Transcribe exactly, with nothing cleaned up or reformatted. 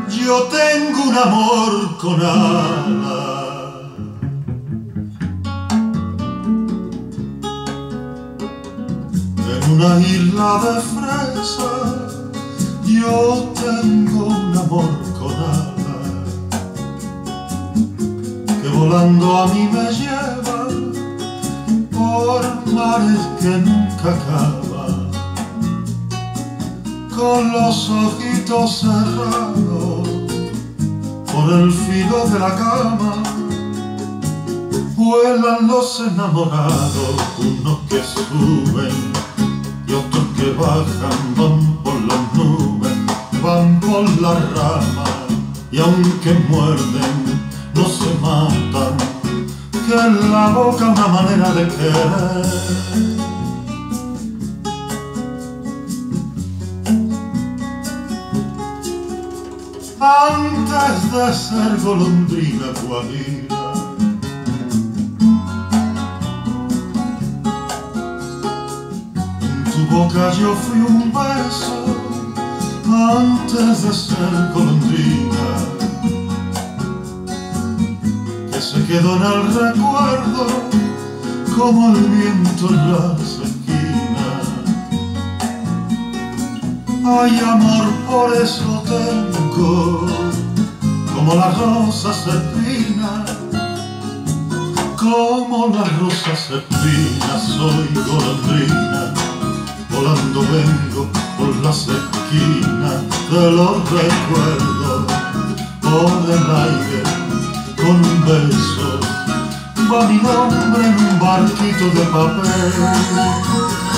Yo tengo un amor con alas, en una isla de fresas. Yo tengo un amor con alas, que volando a mí me lleva por mares que nunca acaban, con los ojitos cerrados por el filo de la cama. Vuelan los enamorados, unos que suben y otros que bajan, van por las nubes, van por las ramas, y aunque muerden no se matan, que en la boca una manera de querer. Antes de ser golondrina guajira, en tu boca yo fui un beso. Antes de ser golondrina, que se quedó en el recuerdo como el viento en las esquinas. Ay, amor, por eso tengo como las rosas espinas, como las rosas espinas. Soy golondrina, volando vengo por las esquinas de los recuerdos, por el aire con un beso. Va mi nombre en un barquito de papel.